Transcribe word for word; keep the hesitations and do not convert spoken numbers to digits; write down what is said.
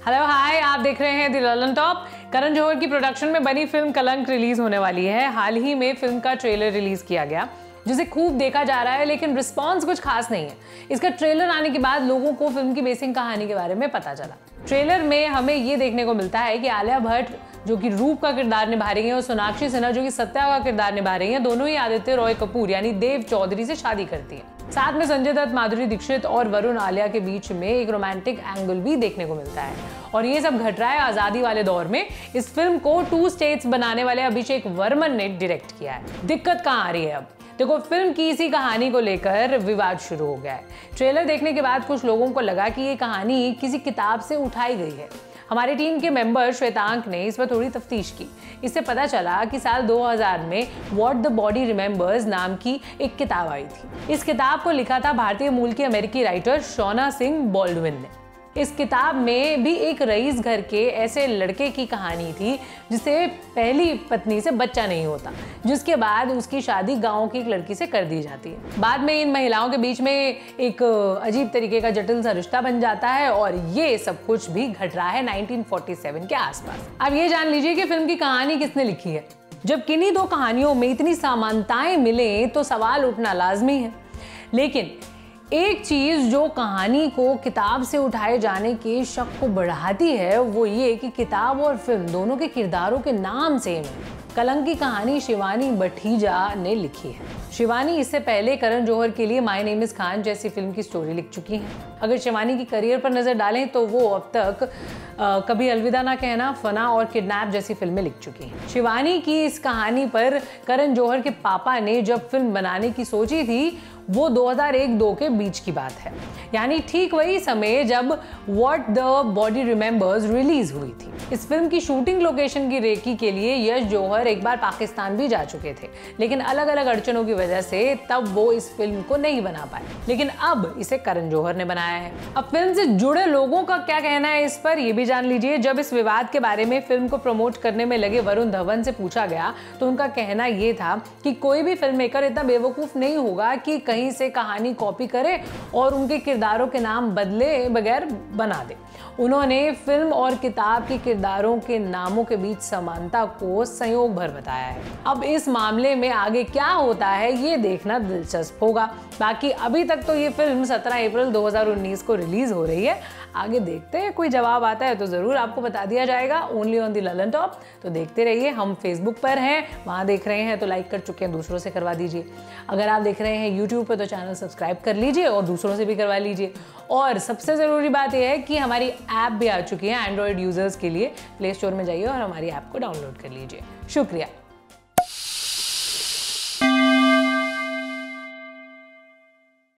Hello hi, आप देख रहे हैं द ललन टॉप। करण जौहर की प्रोडक्शन में बनी फिल्म कलंक रिलीज होने वाली है। हाल ही में फिल्म का ट्रेलर रिलीज किया गया जिसे खूब देखा जा रहा है, लेकिन रिस्पांस कुछ खास नहीं है। इसका ट्रेलर आने के बाद लोगों को फिल्म की बेसिक कहानी के बारे में पता चला। ट्रेलर में हमें ये देखने को मिलता है कि आलिया भट्ट जो कि रूप का किरदार निभा रही हैं और सोनाक्षी सिन्हा जो कि सत्या का किरदार निभा रही हैं, दोनों ही आदित्य रॉय कपूर यानी देव चौधरी से शादी करती हैं। साथ में संजय दत्त, माधुरी दीक्षित और वरुण आलिया के बीच में एक रोमांटिक एंगल भी देखने को मिलता है। और ये सब घट रहा है आजादी वाले दौर में। इस फिल्म को टू स्टेट्स बनाने वाले अभिषेक वर्मन ने डायरेक्ट किया है। दिक्कत कहाँ आ रही है अब? देखो, फिल्म की इसी कहानी को लेकर विवाद शुरू हो गया है। ट्रेलर देखने के बाद कुछ लोगों को लगा कि ये कहानी किसी किताब से उठाई गई है। हमारी टीम के मेंबर श्वेतांक ने इस पर थोड़ी तफ्तीश की। इससे पता चला कि साल दो हज़ार में व्हाट द बॉडी रिमेंबर्स नाम की एक किताब आई थी। इस किताब को लिखा था भारतीय मूल की अमेरिकी राइटर शोना सिंह बॉल्डविन ने। इस किताब में भी एक रईस घर के ऐसे लड़के की कहानी थी जिसे पहली पत्नी से बच्चा नहीं होता, जिसके बाद उसकी शादी गांव की एक लड़की से कर दी जाती है। बाद में इन महिलाओं के बीच में एक अजीब तरीके का जटिल सा रिश्ता बन जाता है और ये सब कुछ भी घट रहा है उन्नीस सौ सैंतालीस के आसपास। अब ये जान लीजिए कि फिल्म की कहानी किसने लिखी है। जब किन्हीं दो कहानियों में इतनी समानताएं मिले तो सवाल उठना लाजमी है। लेकिन एक चीज जो कहानी को किताब से उठाए जाने के शक को बढ़ाती है वो ये कि किताब और फिल्म दोनों के किरदारों के नाम सेम है। कलंक की कहानी शिवानी बठीजा ने लिखी है। शिवानी इससे पहले करण जौहर के लिए माय नेम इज खान जैसी फिल्म की स्टोरी लिख चुकी हैं। अगर शिवानी की करियर पर नजर डालें तो वो अब तक आ, कभी अलविदा ना कहना, फना और किडनैप जैसी फिल्में लिख चुकी हैं। शिवानी की इस कहानी पर करण जौहर के पापा ने जब फिल्म बनाने की सोची थी वो दो हज़ार एक दो के बीच की बात है, यानी ठीक वही समय जब What the Body Remembers release हुई थी। इस फिल्म की शूटिंग लोकेशन की रेकी के लिए यश जौहर एक बार पाकिस्तान भी जा चुके थे, लेकिन अलग अलग अड़चनों की वजह से तब वो इस फिल्म को नहीं बना पाए। लेकिन अब इसे करण जौहर ने बनाया है। अब फिल्म से जुड़े लोगों का क्या कहना है इस पर, ये भी जान लीजिए। जब इस विवाद के बारे में फिल्म को प्रमोट करने में लगे वरुण धवन से पूछा गया तो उनका कहना ये था कि कोई भी फिल्म मेकर इतना बेवकूफ नहीं होगा कि कहीं से कहानी कॉपी करे और उनके किरदारों के नाम बदले बगैर बना दे। उन्होंने फिल्म और किताब के किरदारों के नामों के बीच समानता को संयोग भर बताया है। अब इस मामले में आगे क्या होता है ये देखना दिलचस्प होगा। बाकी अभी तक तो ये फिल्म सत्रह अप्रैल दो हज़ार उन्नीस को रिलीज हो रही है। आगे देखते हैं, कोई जवाब आता है तो जरूर आपको बता दिया जाएगा। Only on the Lallantop. तो देखते रहिए। हम फेसबुक पर हैं, वहाँ देख रहे हैं तो लाइक कर चुके हैं, दूसरों से करवा दीजिए। अगर आप देख रहे हैं यूट्यूब पर तो चैनल सब्सक्राइब कर लीजिए और दूसरों से भी करवा लीजिए। और सबसे ज़रूरी बात यह है कि हमारी ऐप भी आ चुकी है एंड्रॉयड यूजर्स के लिए। प्ले स्टोर में जाइए और हमारी ऐप को डाउनलोड कर लीजिए। शुक्रिया।